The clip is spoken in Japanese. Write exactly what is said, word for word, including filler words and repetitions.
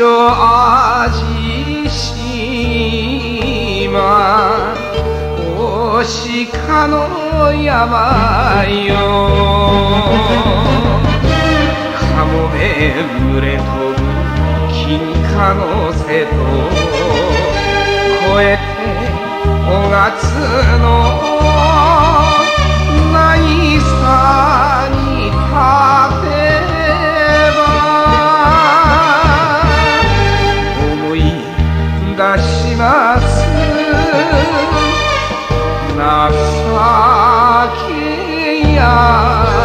味島大鹿の山よかもめ群れ飛ぶ金貨の瀬戸越えておがつの渚に立てば思い出します情けや